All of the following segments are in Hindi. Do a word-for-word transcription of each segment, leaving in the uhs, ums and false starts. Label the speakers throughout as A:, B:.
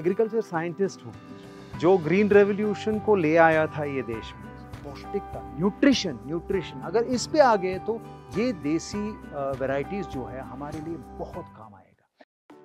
A: एग्रीकल्चर साइंटिस्ट हूँ जो ग्रीन रेवोल्यूशन को ले आया था ये देश में। पौष्टिकता, न्यूट्रिशन न्यूट्रिशन अगर इस पे आ गए तो ये देसी वैरायटीज जो है हमारे लिए बहुत काम आएगा।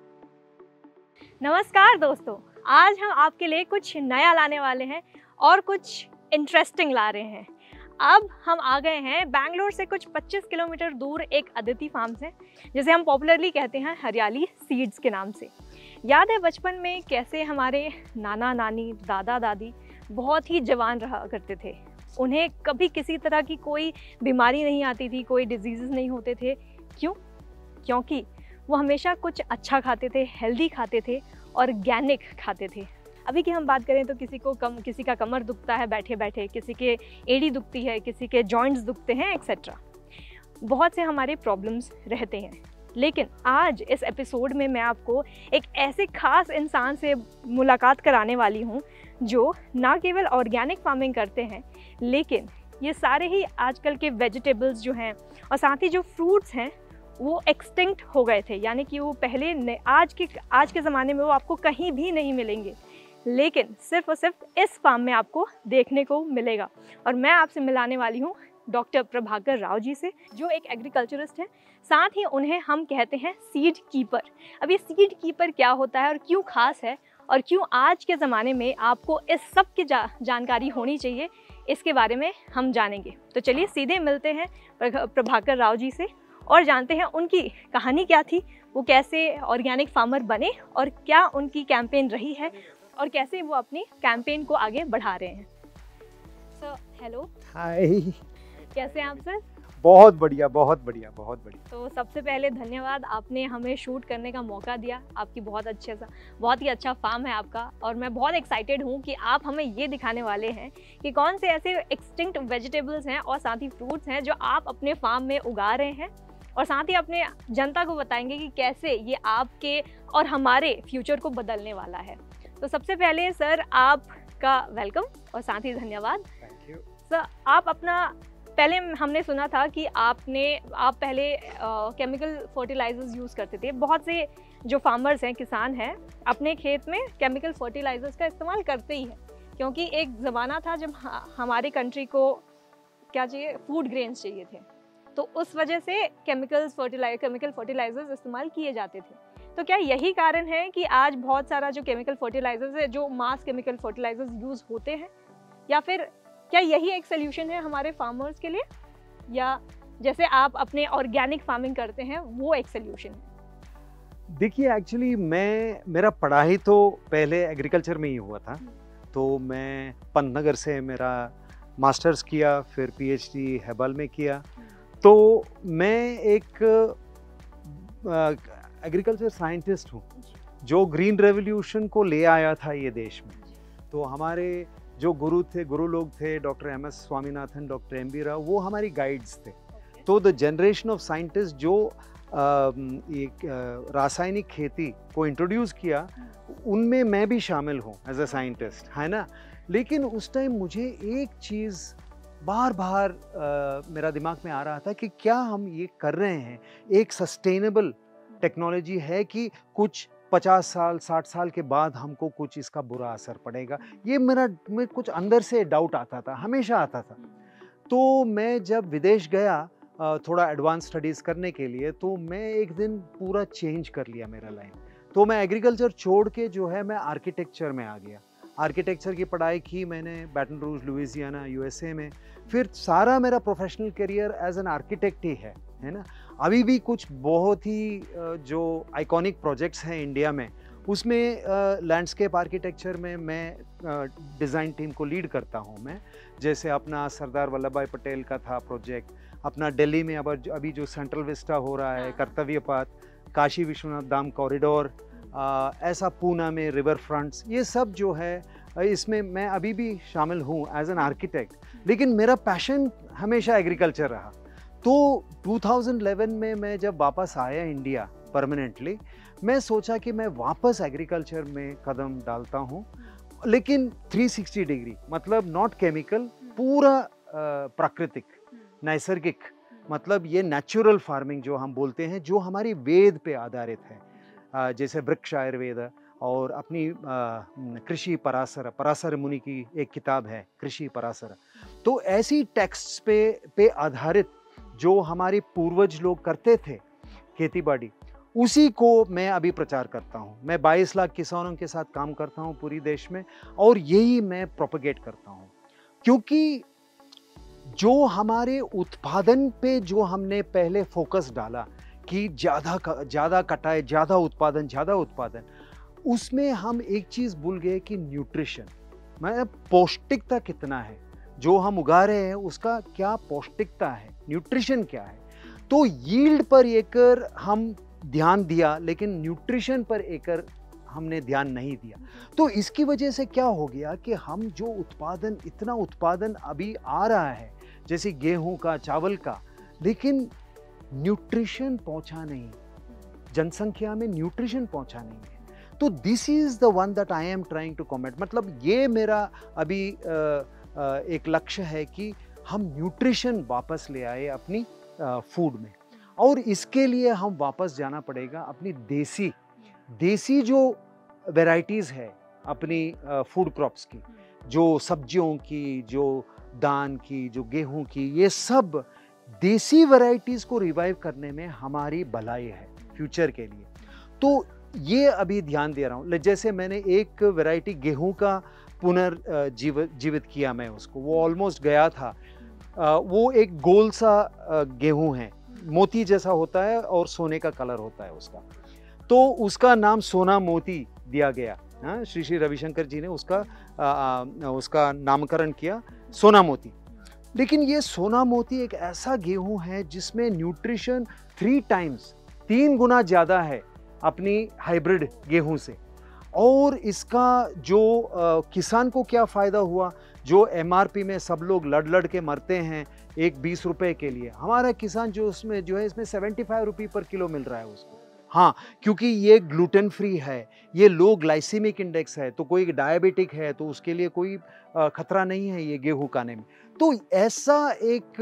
B: नमस्कार दोस्तों, आज हम आपके लिए कुछ नया लाने वाले हैं और कुछ इंटरेस्टिंग ला रहे हैं। अब हम आ गए हैं बैंगलोर से कुछ पच्चीस किलोमीटर दूर एक अदिति फार्म से, जिसे हम पॉपुलरली कहते हैं हरियाली सीड्स के नाम से। याद है बचपन में कैसे हमारे नाना नानी, दादा दादी बहुत ही जवान रहा करते थे। उन्हें कभी किसी तरह की कोई बीमारी नहीं आती थी, कोई डिजीज़ नहीं होते थे। क्यों? क्योंकि वो हमेशा कुछ अच्छा खाते थे, हेल्दी खाते थे, ऑर्गेनिक खाते थे। अभी की हम बात करें तो किसी को कम किसी का कमर दुखता है बैठे बैठे, किसी के एड़ी दुखती है, किसी के जॉइंट्स दुखते हैं, एक्सेट्रा। बहुत से हमारे प्रॉब्लम्स रहते हैं। लेकिन आज इस एपिसोड में मैं आपको एक ऐसे ख़ास इंसान से मुलाकात कराने वाली हूँ जो ना केवल ऑर्गेनिक फार्मिंग करते हैं, लेकिन ये सारे ही आजकल के वेजिटेबल्स जो हैं और साथ ही जो फ्रूट्स हैं वो एक्सटिंक्ट हो गए थे। यानी कि वो पहले आज के आज के ज़माने में वो आपको कहीं भी नहीं मिलेंगे, लेकिन सिर्फ और सिर्फ इस फार्म में आपको देखने को मिलेगा। और मैं आपसे मिलाने वाली हूँ डॉक्टर प्रभाकर राव जी से, जो एक एग्रीकल्चरिस्ट हैं। साथ ही उन्हें हम कहते हैं सीड कीपर। अब ये सीड कीपर क्या होता है और क्यों ख़ास है और क्यों आज के ज़माने में आपको इस सब की जा, जानकारी होनी चाहिए, इसके बारे में हम जानेंगे। तो चलिए सीधे मिलते हैं प्रभाकर राव जी से और जानते हैं उनकी कहानी क्या थी, वो कैसे ऑर्गेनिक फार्मर बने और क्या उनकी कैंपेन रही है और कैसे वो अपनी कैंपेन को आगे बढ़ा रहे हैं। Sir hello.
A: हाय,
B: कैसे हैं आप सर?
A: बहुत बढ़िया बहुत बढ़िया बहुत बढ़िया।
B: तो सबसे पहले धन्यवाद, आपने हमें शूट करने का मौका दिया। आपकी बहुत अच्छे सा बहुत ही अच्छा फार्म है आपका, और मैं बहुत एक्साइटेड हूँ कि आप हमें ये दिखाने वाले हैं कि कौन से ऐसे एक्सटिंक्ट वेजिटेबल्स हैं और साथ ही फ्रूट्स हैं जो आप अपने फार्म में उगा रहे हैं, और साथ ही अपने जनता को बताएंगे कि कैसे ये आपके और हमारे फ्यूचर को बदलने वाला है। तो सबसे पहले सर आपका वेलकम और साथ ही धन्यवाद।
A: थैंक यू
B: सर, आप अपना पहले हमने सुना था कि आपने आप पहले केमिकल फर्टिलाइजर्स यूज़ करते थे। बहुत से जो फार्मर्स हैं, किसान हैं, अपने खेत में केमिकल फर्टिलाइजर्स का इस्तेमाल करते ही हैं, क्योंकि एक ज़माना था जब हमारे कंट्री को क्या चाहिए, फूड ग्रेन्स चाहिए थे, तो उस वजह से केमिकल्स फर्टिलाइज केमिकल फर्टिलाइजर्स इस्तेमाल किए जाते थे। तो क्या यही कारण है कि आज बहुत सारा जो केमिकल फर्टिलाइजर्स है, जो मास केमिकल फर्टिलाइजर्स यूज़ होते हैं, या फिर क्या यही एक सोल्यूशन है हमारे फार्मर्स के लिए, या जैसे आप अपने ऑर्गेनिक फार्मिंग करते हैं वो एक सोल्यूशन है?
A: देखिए, एक्चुअली मैं मेरा पढ़ाई तो पहले एग्रीकल्चर में ही हुआ था। तो मैं पंतनगर से मेरा मास्टर्स किया, फिर पीएचडी हेबल में किया। तो मैं एक एग्रीकल्चर साइंटिस्ट हूँ जो ग्रीन रेवोल्यूशन को ले आया था ये देश में। तो हमारे जो गुरु थे गुरु लोग थे doctor M S Swaminathan, doctor M B Rao, वो हमारी गाइड्स थे। तो द जनरेशन ऑफ साइंटिस्ट जो एक रासायनिक खेती को इंट्रोड्यूस किया, उनमें मैं भी शामिल हूँ एज अ साइंटिस्ट, है ना। लेकिन उस टाइम मुझे एक चीज़ बार बार uh, मेरा दिमाग में आ रहा था कि क्या हम ये कर रहे हैं एक सस्टेनेबल टेक्नोलॉजी है कि कुछ पचास साल साठ साल के बाद हमको कुछ इसका बुरा असर पड़ेगा। ये मेरा में कुछ अंदर से डाउट आता था, हमेशा आता था। तो मैं जब विदेश गया थोड़ा एडवांस स्टडीज़ करने के लिए, तो मैं एक दिन पूरा चेंज कर लिया मेरा लाइन। तो मैं एग्रीकल्चर छोड़ के जो है मैं आर्किटेक्चर में आ गया। आर्किटेक्चर की पढ़ाई की मैंने बैटन रूज, लुइसियाना, यूएसए में। फिर सारा मेरा professional career as an architect ही है है ना। अभी भी कुछ बहुत ही जो आइकॉनिक प्रोजेक्ट्स हैं इंडिया में, उसमें लैंडस्केप आर्किटेक्चर में मैं डिज़ाइन टीम को लीड करता हूँ मैं। जैसे अपना सरदार वल्लभ भाई पटेल का था प्रोजेक्ट, अपना दिल्ली में अब अभी जो सेंट्रल विस्टा हो रहा है, कर्तव्य पथ, काशी विश्वनाथ धाम कॉरिडोर, ऐसा पूना में रिवर फ्रंट्स, ये सब जो है इसमें मैं अभी भी शामिल हूँ एज एन आर्किटेक्ट। लेकिन मेरा पैशन हमेशा एग्रीकल्चर रहा। तो दो हज़ार ग्यारह में मैं जब वापस आया इंडिया परमानेंटली, मैं सोचा कि मैं वापस एग्रीकल्चर में कदम डालता हूँ, लेकिन तीन सौ साठ डिग्री, मतलब नॉट केमिकल, पूरा प्राकृतिक, नैसर्गिक, मतलब ये नेचुरल फार्मिंग जो हम बोलते हैं, जो हमारी वेद पे आधारित है, जैसे वृक्ष आयुर्वेद और अपनी कृषि पराशर पराशर मुनि की एक किताब है कृषि पराशर। तो ऐसी टेक्स्ट्स पे पे आधारित जो हमारे पूर्वज लोग करते थे खेती बाड़ी, उसी को मैं अभी प्रचार करता हूँ। मैं बाईस लाख किसानों के साथ काम करता हूँ पूरी देश में, और यही मैं प्रोपेगेट करता हूँ, क्योंकि जो हमारे उत्पादन पे जो हमने पहले फोकस डाला कि ज़्यादा ज़्यादा कटाई, ज़्यादा उत्पादन, ज़्यादा उत्पादन, उसमें हम एक चीज़ भूल गए कि न्यूट्रिशन, मतलब पौष्टिकता कितना है, जो हम उगा रहे हैं उसका क्या पौष्टिकता है, न्यूट्रिशन क्या है। तो यील्ड पर एकर हम ध्यान दिया, लेकिन न्यूट्रिशन पर एकर हमने ध्यान नहीं दिया। तो इसकी वजह से क्या हो गया कि हम जो उत्पादन, इतना उत्पादन अभी आ रहा है जैसे गेहूं का, चावल का, लेकिन न्यूट्रिशन पहुंचा नहीं, जनसंख्या में न्यूट्रिशन पहुंचा नहीं है। तो this is the one that I am trying to comment. मतलब ये मेरा अभी आ, आ, एक लक्ष्य है कि हम न्यूट्रिशन वापस ले आए अपनी फूड में, और इसके लिए हम वापस जाना पड़ेगा अपनी देसी देसी जो वैरायटीज़ है अपनी फूड क्रॉप्स की, जो सब्जियों की, जो दान की, जो गेहूं की, ये सब देसी वैरायटीज़ को रिवाइव करने में हमारी भलाई है फ्यूचर के लिए। तो ये अभी ध्यान दे रहा हूँ। जैसे मैंने एक वैरायटी गेहूं का पुनर्जीवित जीवित किया मैं उसको, वो ऑलमोस्ट गया था। वो एक गोल सा गेहूं है, मोती जैसा होता है और सोने का कलर होता है उसका, तो उसका नाम सोना मोती दिया गया। हाँ, श्री श्री रविशंकर जी ने उसका आ, आ, उसका नामकरण किया सोना मोती। लेकिन ये सोना मोती एक ऐसा गेहूं है जिसमें न्यूट्रिशन थ्री टाइम्स तीन गुना ज़्यादा है अपनी हाइब्रिड गेहूं से। और इसका जो आ, किसान को क्या फ़ायदा हुआ, जो एमआरपी में सब लोग लड़ लड़ के मरते हैं एक बीस रुपए के लिए, हमारा किसान जो उसमें जो है इसमें सेवेंटी फाइव रुपये पर किलो मिल रहा है उसको। हाँ, क्योंकि ये ग्लूटेन फ्री है, ये लो ग्लाइसेमिक इंडेक्स है, तो कोई डायबिटिक है तो उसके लिए कोई खतरा नहीं है ये गेहूं खाने में। तो ऐसा एक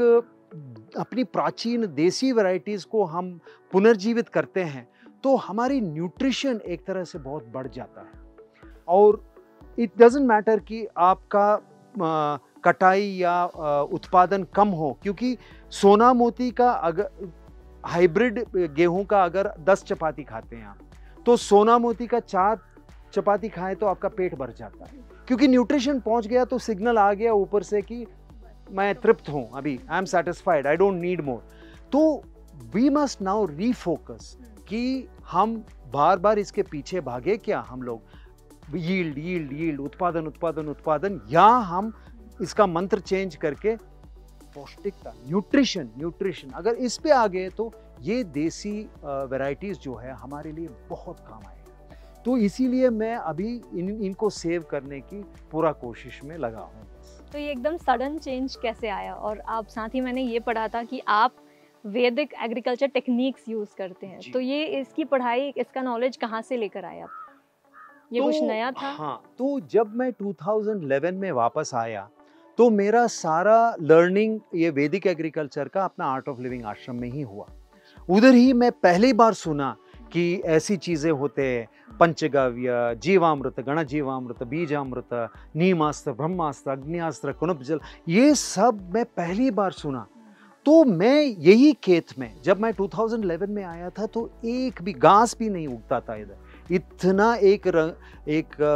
A: अपनी प्राचीन देसी वैरायटीज़ को हम पुनर्जीवित करते हैं तो हमारी न्यूट्रिशन एक तरह से बहुत बढ़ जाता है। और इट डजंट मैटर कि आपका आ, कटाई या आ, उत्पादन कम हो, क्योंकि सोना मोती का अगर हाइब्रिड गेहूं का अगर दस चपाती खाते हैं आप, तो सोना मोती का चार चपाती खाएं तो आपका पेट भर जाता है, क्योंकि न्यूट्रिशन पहुंच गया, तो सिग्नल आ गया ऊपर से कि मैं तृप्त हूं, अभी I am satisfied, I don't need more. तो वी मस्ट नाउ रीफोकस कि हम बार बार इसके पीछे भागे क्या हम लोग, यील्ड यील्ड यील्ड, उत्पादन उत्पादन उत्पादन, या हम इसका मंत्र चेंज करके पौष्टिकता, न्यूट्रिशन न्यूट्रिशन अगर इस पे आ गए तो ये देसी वैरायटीज़ जो है हमारे लिए बहुत काम आएगा। तो इसीलिए मैं अभी इन इनको सेव करने की पूरा कोशिश में लगा हूँ।
B: तो ये एकदम सडन चेंज कैसे आया? और आप साथ ही मैंने ये पढ़ा था कि आप वैदिक एग्रीकल्चर टेक्निक्स यूज़ करते हैं, तो ये इसकी पढ़ाई, इसका नॉलेज कहाँ से लेकर आए आप? ये तो, कुछ नया था?
A: हाँ, तो जब मैं टू थाउज़ेंड इलेवन में वापस आया तो मेरा सारा लर्निंग ये वैदिक एग्रीकल्चर का अपना आर्ट ऑफ लिविंग आश्रम में ही हुआ। उधर ही मैं पहली बार सुना कि ऐसी चीज़ें होते हैं, पंचगव्य, जीवामृत, गण जीवामृत, बीजामृत, नीमास्त्र, ब्रह्मास्त्र, अग्नियास्त्र, कुणप जल, ये सब मैं पहली बार सुना। तो मैं यही खेत में जब मैं टू थाउज़ेंड इलेवन में आया था तो एक भी घास भी नहीं उगता था इधर, इतना एक रंग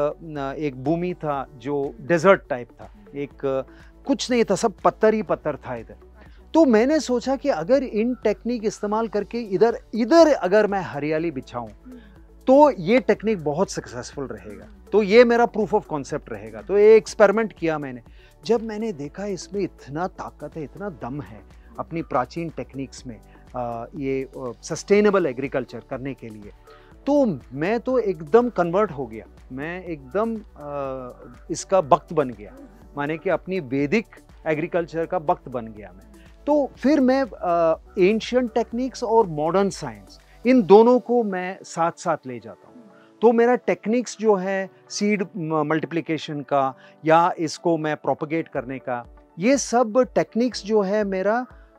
A: एक एक भूमि था जो डेजर्ट टाइप था, एक कुछ नहीं था, सब पत्थर ही पत्थर था इधर। तो मैंने सोचा कि अगर इन टेक्निक इस्तेमाल करके इधर इधर अगर मैं हरियाली बिछाऊं तो ये टेक्निक बहुत सक्सेसफुल रहेगा, तो ये मेरा प्रूफ ऑफ कॉन्सेप्ट रहेगा। तो ये एक्सपेरिमेंट किया मैंने। जब मैंने देखा इसमें इतना ताकत है, इतना दम है अपनी प्राचीन टेक्निक्स में, आ, ये सस्टेनेबल एग्रीकल्चर करने के लिए, तो मैं तो एकदम कन्वर्ट हो गया, मैं एकदम आ, इसका भक्त बन गया, माने कि अपनी वैदिक एग्रीकल्चर का भक्त बन गया मैं। तो फिर मैं एंशिएंट टेक्निक्स और मॉडर्न साइंस, इन दोनों को मैं साथ साथ ले जाता हूँ। तो मेरा टेक्निक्स जो है सीड मल्टीप्लिकेशन का या इसको मैं प्रोपगेट करने का, ये सब टेक्निक्स जो है मेरा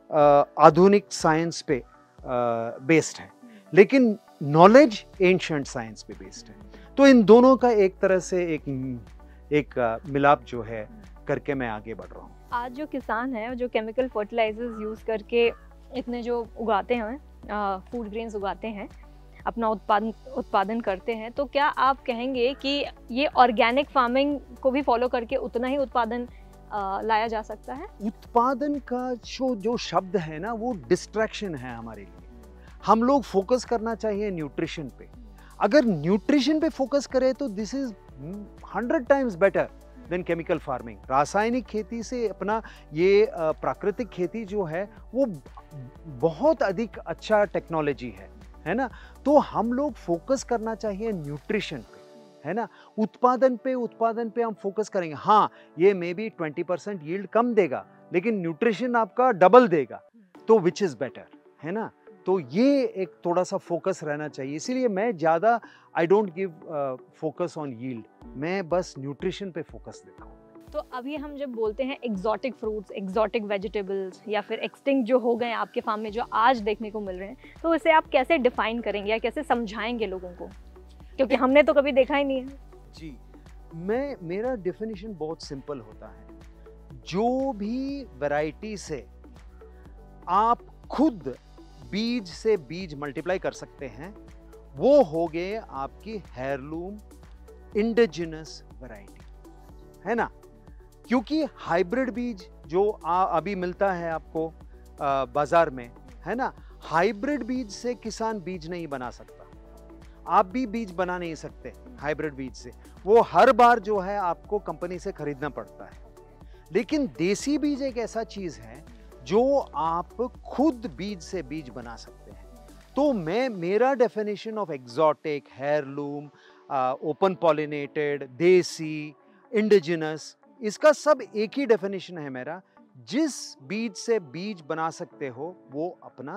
A: आधुनिक साइंस पे बेस्ड है, लेकिन नॉलेज एंशिएंट साइंस पे बेस्ड है। तो इन दोनों का एक तरह से एक एक मिलाप जो है करके मैं आगे बढ़ रहा हूँ।
B: आज जो किसान हैं जो केमिकल फर्टिलाइजर्स यूज़ करके इतने जो उगाते हैं फूड ग्रेन्स उगाते हैं, अपना उत्पादन उत्पादन करते हैं, तो क्या आप कहेंगे कि ये ऑर्गेनिक फार्मिंग को भी फॉलो करके उतना ही उत्पादन आ, लाया जा सकता है?
A: उत्पादन का जो जो शब्द है ना वो डिस्ट्रैक्शन है हमारे लिए। हम लोग फोकस करना चाहिए न्यूट्रिशन पे। अगर न्यूट्रिशन पे फोकस करें तो this is hundred times better than chemical farming. रासायनिक खेती से अपना ये प्राकृतिक खेती जो है वो बहुत अधिक अच्छा टेक्नोलॉजी है, है ना। तो हम लोग फोकस करना चाहिए न्यूट्रिशन पे, है ना। उत्पादन पे उत्पादन पे हम फोकस करेंगे, हाँ ये may be twenty percent yield कम देगा लेकिन न्यूट्रिशन आपका डबल देगा, तो विच इज़ बेटर, है ना। तो ये एक थोड़ा सा फोकस रहना चाहिए। इसीलिए मैं ज़्यादा I don't give focus on yield, मैं बस न्यूट्रिशन पे फोकस देता हूँ।
B: तो अभी हम जब बोलते हैं एग्जॉटिक फ्रूट्स, एग्जॉटिक वेजिटेबल्स या फिर एक्सटिंक्ट जो हो गए आपके फार्म में जो आज देखने को मिल रहे हैं, तो इसे आप कैसे डिफाइन करेंगे या कैसे समझाएंगे लोगों को, क्योंकि हमने तो कभी देखा ही नहीं है।
A: जी, मैं मेरा डेफिनेशन बहुत सिंपल होता है। जो भी वैरायटी से आप खुद बीज से बीज मल्टीप्लाई कर सकते हैं वो हो गए आपकी हेयरलूम इंडिजिनस वैरायटी, है ना। क्योंकि हाइब्रिड बीज जो आ, अभी मिलता है आपको आ, बाजार में, है ना, हाइब्रिड बीज से किसान बीज नहीं बना सकता। आप भी बीज बना नहीं सकते हाइब्रिड बीज से, वो हर बार जो है आपको कंपनी से खरीदना पड़ता है। लेकिन देसी बीज एक ऐसा चीज है जो आप खुद बीज से बीज बना सकते हैं। तो मैं मेरा definition of exotic, heirloom, open pollinated, desi, indigenous, इसका सब एक ही डेफिनेशन है मेरा। जिस बीज से बीज बना सकते हो वो अपना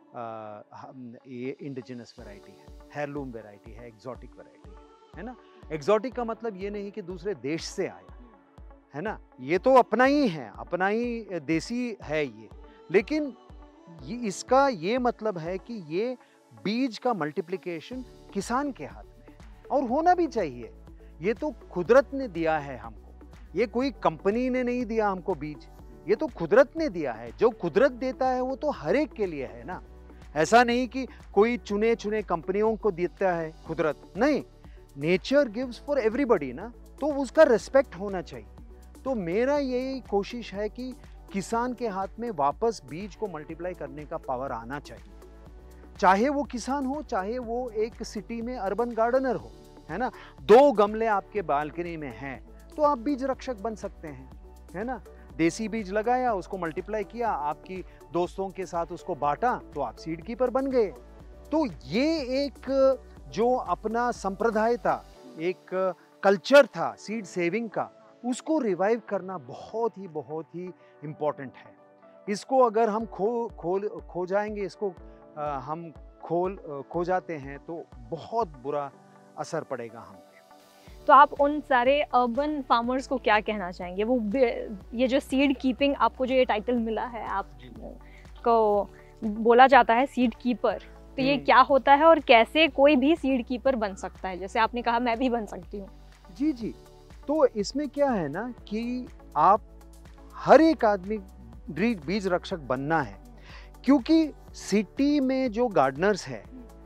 A: आ, ये इंडिजिनस वैरायटी है, हेयरलूम वैरायटी है, एग्जॉटिक वैरायटी है, है ना। एग्जॉटिक का मतलब ये नहीं कि दूसरे देश से आया, है ना, ये तो अपना ही है, अपना ही देसी है ये। लेकिन ये इसका ये मतलब है कि ये बीज का मल्टीप्लिकेशन किसान के हाथ में है और होना भी चाहिए। ये तो कुदरत ने दिया है हमको, ये कोई कंपनी ने नहीं दिया हमको बीज, ये तो कुदरत ने दिया है। जो कुदरत देता है वो तो हर एक के लिए है ना। ऐसा नहीं कि कोई चुने चुने कंपनियों को देता है कुदरत, नहीं, नेचर गिव्स फॉर एवरीबॉडी ना, तो उसका रिस्पेक्ट होना चाहिए। तो मेरा यही कोशिश है कि किसान के हाथ में वापस बीज को मल्टीप्लाई करने का पावर आना चाहिए। चाहे वो किसान हो, चाहे वो एक सिटी में अर्बन गार्डनर हो, है ना। दो गमले आपके बालकनी में हैं तो आप बीज रक्षक बन सकते हैं, है ना। देसी बीज लगाया, उसको मल्टीप्लाई किया, आपकी दोस्तों के साथ उसको बांटा तो आप सीड कीपर बन गए। तो ये एक जो अपना संप्रदाय था, एक कल्चर था सीड सेविंग का, उसको रिवाइव करना बहुत ही बहुत ही इम्पोर्टेंट है। इसको अगर हम खो खोल खो जाएंगे, इसको आ, हम खोल खो जाते हैं तो बहुत बुरा असर पड़ेगा हम पे।
B: तो आप उन सारे अर्बन फार्मर्स को क्या कहना चाहेंगे? वो ये जो सीड कीपिंग, आपको जो ये टाइटल मिला है, आपको बोला जाता है सीड कीपर, तो ये क्या होता है और कैसे कोई भी सीड कीपर बन सकता है? जैसे आपने कहा मैं भी बन सकती हूँ।
A: जी जी, तो इसमें क्या है ना कि आप हर एक आदमी बीज रक्षक बनना है, क्योंकि सिटी में जो गार्डनर्स हैं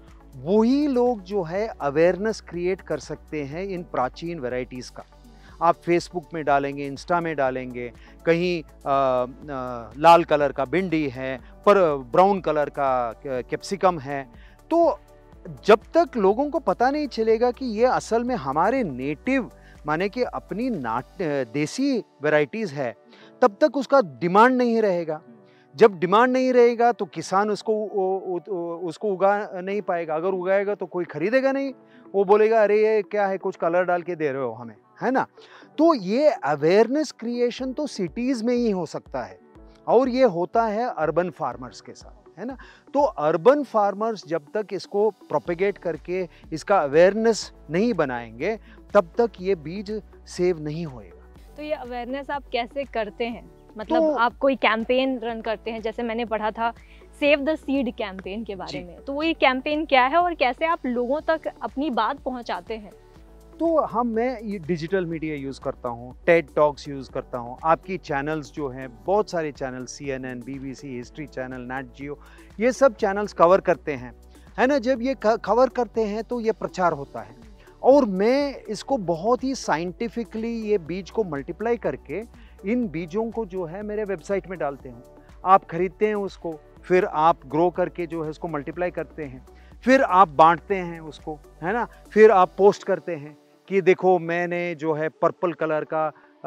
A: वही लोग जो है अवेयरनेस क्रिएट कर सकते हैं इन प्राचीन वैरायटीज़ का। आप फेसबुक में डालेंगे, इंस्टा में डालेंगे, कहीं आ, आ, लाल कलर का भिंडी है, पर ब्राउन कलर का कैप्सिकम है, तो जब तक लोगों को पता नहीं चलेगा कि ये असल में हमारे नेटिव माने कि अपनी नाट देसी वैरायटीज़ है, तब तक उसका डिमांड नहीं रहेगा। जब डिमांड नहीं रहेगा तो किसान उसको उ, उ, उसको उगा नहीं पाएगा। अगर उगाएगा तो कोई खरीदेगा नहीं, वो बोलेगा अरे ये क्या है, कुछ कलर डाल के दे रहे हो हमें, है ना। तो ये अवेयरनेस क्रिएशन तो सिटीज़ में ही हो सकता है और ये होता है अर्बन फार्मर्स के साथ, है ना। तो अर्बन फार्मर्स जब तक इसको प्रोपेगेट करके इसका अवेयरनेस नहीं बनाएंगे तब तक ये बीज सेव नहीं होएगा।
B: तो ये अवेयरनेस आप कैसे करते हैं? मतलब
A: तो,
B: आप कोई कैंपेन रन करते हैं? जैसे मैंने पढ़ा था सेव द सीड कैंपेन के बारे में, तो वो ये कैंपेन क्या है और कैसे आप लोगों तक अपनी बात पहुंचाते हैं?
A: तो हम मैं ये डिजिटल मीडिया यूज़ करता हूँ, टेड टॉक्स यूज़ करता हूँ, आपकी चैनल्स जो हैं बहुत सारे channel, C N N, B B C, history channel, Nat Geo, ये सब चैनल्स कवर करते हैं, है ना। जब ये कवर करते हैं तो ये प्रचार होता है और मैं इसको बहुत ही साइंटिफिकली ये बीज को मल्टीप्लाई करके इन बीजों को जो है मेरे वेबसाइट में डालते हूँ। आप खरीदते हैं उसको, फिर आप ग्रो करके जो है उसको मल्टीप्लाई करते हैं, फिर आप बांटते हैं उसको, है ना। फिर आप पोस्ट करते हैं कि देखो मैंने जो है पर्पल कलर का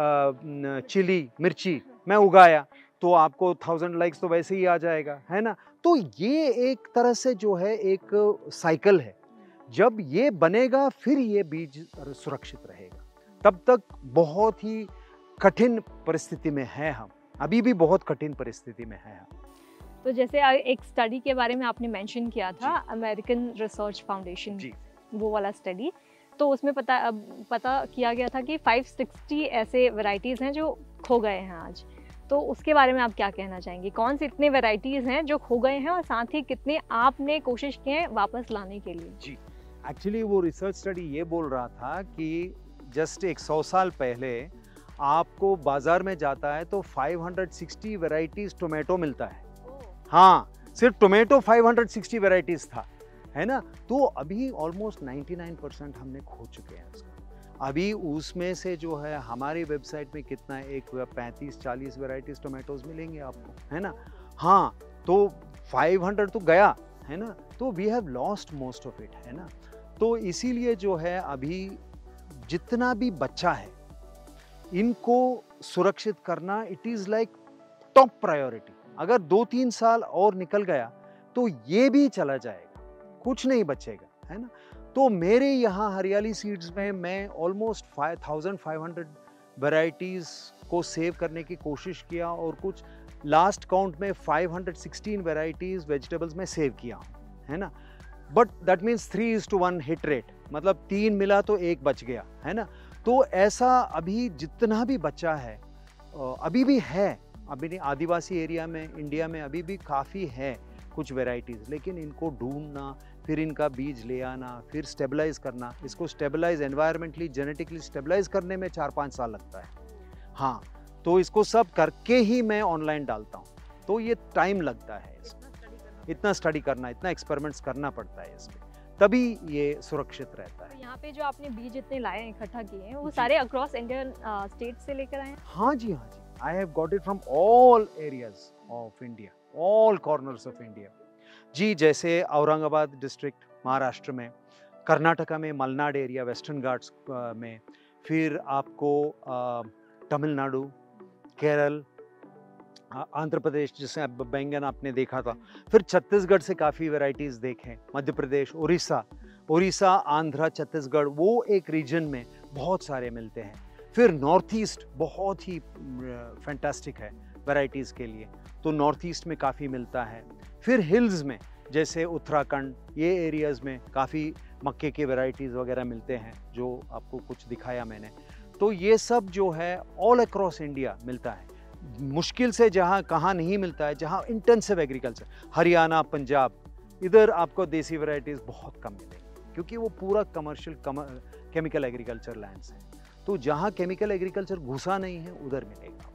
A: चिली मिर्ची मैं उगाया, तो आपको थाउजेंड लाइक्स तो वैसे ही आ जाएगा, है ना। तो ये एक तरह से जो है एक साइकिल है। जब ये बनेगा फिर ये बीज सुरक्षित रहेगा। तब तक बहुत ही कठिन परिस्थिति में है हम, अभी भी बहुत कठिन परिस्थिति में है हम।
B: तो जैसे एक स्टडी के बारे में आपने मेंशन किया था, अमेरिकन रिसर्च फाउंडेशन, वो वाला स्टडी, तो उसमें पता पता किया गया था कि पाँच सौ साठ ऐसे वैरायटीज़ हैं जो खो गए हैं आज। तो उसके बारे में आप क्या कहना चाहेंगे? कौन से इतने वैरायटीज़ हैं जो खो गए हैं और साथ ही कितने आपने कोशिश की है वापस लाने के लिए?
A: जी, एक्चुअली वो रिसर्च स्टडी ये बोल रहा था कि जस्ट एक सौ साल पहले आपको बाज़ार में जाता है तो पाँच सौ साठ वैरायटीज़ टोमेटो मिलता है। हाँ, सिर्फ टोमेटो पाँच सौ साठ वैरायटीज़ था, है ना। तो अभी ऑलमोस्ट निन्यानवे परसेंट हमने खो चुके हैं उसका। अभी उसमें से जो है हमारी वेबसाइट में कितना एक पैंतीस चालीस वैरायटीज़ टोमेटोज मिलेंगे आपको, है ना। हाँ, तो पाँच सौ तो गया, है ना। तो we have lost most of it, है ना। तो इसीलिए जो है अभी जितना भी बच्चा है इनको सुरक्षित करना it is like top priority. अगर दो तीन साल और निकल गया तो ये भी चला जाएगा, कुछ नहीं बचेगा, है ना। तो मेरे यहाँ हरियाली सीड्स में मैं almost five thousand five hundred varieties को सेव करने की कोशिश किया और कुछ लास्ट काउंट में पाँच सौ सोलह वैरायटीज़ वेजिटेबल्स में सेव किया, है ना। But that means three is to one hit rate, मतलब तीन मिला तो एक बच गया, है ना। तो ऐसा अभी जितना भी बचा है अभी भी है, अभी आदिवासी एरिया में इंडिया में अभी भी काफ़ी है कुछ वैरायटीज़, लेकिन इनको ढूंढना, फिर इनका बीज ले आना, फिर स्टेबलाइज करना, इसको स्टेबलाइज एनवायरमेंटली जेनेटिकली स्टेबलाइज करने में चार पाँच साल लगता है। हाँ, तो इसको सब करके ही मैं ऑनलाइन डालता हूँ, तो ये टाइम लगता है इसमें, इतना स्टडी करना, इतना एक्सपेरिमेंट्स करना पड़ता है इसमें, तभी ये सुरक्षित रहता है।
B: तो यहाँ पे जो आपने बीज इतने लाए हैं, इकट्ठा किए हैं, वो सारे अक्रॉस इंडियन स्टेट से लेकर आए हैं?
A: हाँ जी, हाँ जी, I have got it from all areas of India, all corners of India जी। जैसे औरंगाबाद डिस्ट्रिक्ट महाराष्ट्र में, कर्नाटका में मलनाड एरिया वेस्टर्न घाट्स में, फिर आपको तमिलनाडु, केरल, आंध्र प्रदेश, जिससे बैंगन आपने देखा था, फिर छत्तीसगढ़ से काफ़ी वैरायटीज़ देखें, मध्य प्रदेश, उड़ीसा, उड़ीसा, आंध्र, छत्तीसगढ़, वो एक रीजन में बहुत सारे मिलते हैं। फिर नॉर्थ ईस्ट बहुत ही फैंटास्टिक है वैरायटीज़ के लिए, तो नॉर्थ ईस्ट में काफ़ी मिलता है। फिर हिल्स में जैसे उत्तराखंड, ये एरियाज़ में काफ़ी मक्के के वैरायटीज़ वगैरह मिलते हैं, जो आपको कुछ दिखाया मैंने। तो ये सब जो है ऑल अक्रॉस इंडिया मिलता है। मुश्किल से जहाँ कहाँ नहीं मिलता है, जहाँ इंटेंसिव एग्रीकल्चर, हरियाणा, पंजाब, इधर आपको देसी वैरायटीज़ बहुत कम मिलेंगी, क्योंकि वो पूरा कमर्शियल केमिकल एग्रीकल्चर लैंड्स हैं। तो जहाँ केमिकल एग्रीकल्चर घुसा नहीं है उधर मिलेगा।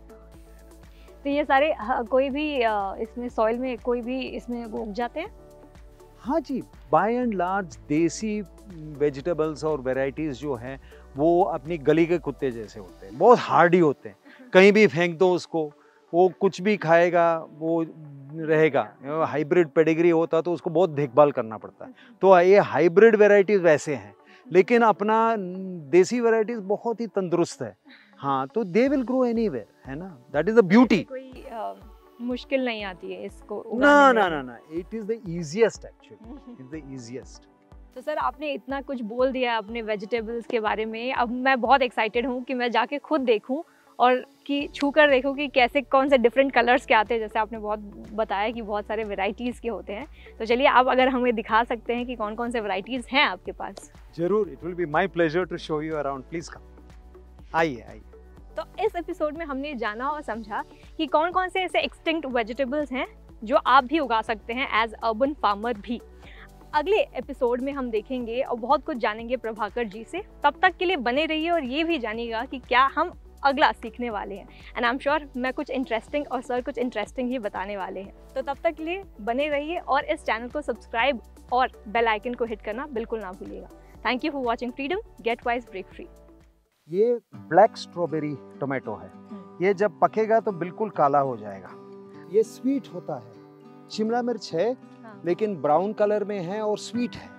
B: तो ये सारे कोई भी इसमें सॉइल में कोई भी इसमें उग जाते हैं?
A: हाँ जी, by and large desi vegetables और वैरायटीज़ जो हैं वो अपनी गली के कुत्ते जैसे होते हैं, बहुत हार्डी होते हैं। कहीं भी फेंक दो उसको, वो कुछ भी खाएगा, वो रहेगा। हाइब्रिड पेडिग्री होता तो उसको बहुत देखभाल करना पड़ता है। तो ये हाइब्रिड वैरायटीज़ वैसे हैं, लेकिन अपना देसी वैरायटीज़ बहुत ही तंदुरुस्त है। हाँ, तो दे विल ग्रो एनीवेयर, है ना, दैट इज द ब्यूटी।
B: कोई uh, मुश्किल नहीं आती है इसको
A: ना ना ना ना, it is the easiest actually, it is the easiest.
B: तो सर, आपने इतना कुछ बोल दिया अपने वेजिटेबल्स के बारे में, अब मैं बहुत एक्साइटेड हूँ कि मैं जाके खुद देखूँ और कि छू कर देखूँ कि कैसे कौन से डिफरेंट कलर्स के आते हैं, जैसे आपने बहुत बताया कि बहुत सारे वैरायटीज़ के होते हैं। तो चलिए आप अगर हमें दिखा सकते हैं कि कौन कौन से वैरायटीज़ हैं आपके पास।
A: जरूर, it will be my pleasure to show you around, please come, आइए आइए।
B: तो इस एपिसोड में हमने जाना और समझा कि कौन कौन से ऐसे एक्सटिंक्ट वेजिटेबल्स हैं जो आप भी उगा सकते हैं एज अर्बन फार्मर भी। अगले एपिसोड में हम देखेंगे और बहुत कुछ जानेंगे प्रभाकर जी से। तब तक के लिए बने रहिए और ये भी जानिएगा कि क्या हम अगला सीखने वाले हैं। एंड आई एम श्योर मैं कुछ इंटरेस्टिंग और सर कुछ इंटरेस्टिंग ही बताने वाले हैं। तो तब तक के लिए बने रहिए और इस चैनल को सब्सक्राइब और बेल आइकन को हिट करना बिल्कुल ना भूलिएगा। Thank you for watching freedom, gate wise break free.
A: ये ब्लैक स्ट्रॉबेरी टोमेटो है। ये जब पकेगा तो बिल्कुल काला हो जाएगा। ये स्वीट होता है। शिमला मिर्च है, हाँ। लेकिन ब्राउन कलर में है और स्वीट है।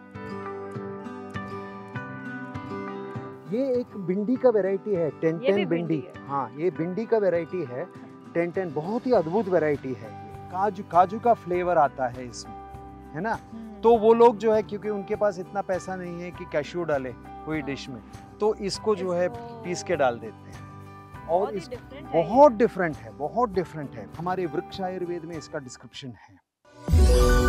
A: ये एक भिंडी का वैरायटी है, टेन टेन भिंडी। हाँ, ये भिंडी का वैरायटी है, टेन टेन। बहुत ही अद्भुत वैरायटी है। काजू काजू का फ्लेवर आता है इसमें, है ना। तो वो लोग जो है, क्योंकि उनके पास इतना पैसा नहीं है कि कैश्यू डाले कोई डिश में, तो इसको जो है पीस के डाल देते हैं। और इस बहुत डिफरेंट है, बहुत डिफरेंट है। हमारे वृक्ष आयुर्वेद में इसका डिस्क्रिप्शन है।